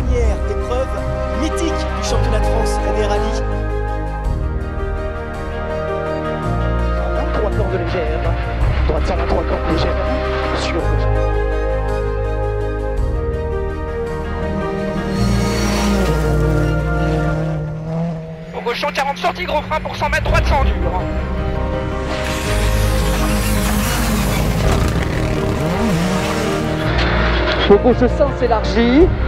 dernière épreuve mythique du championnat de France des rallyes. Droite cordes légère, droite 123 cordes légère, sur gauche. Au gauchon 40 sorties, gros frein pour 100 mètres, droite sans dur. Au gauche sens élargi.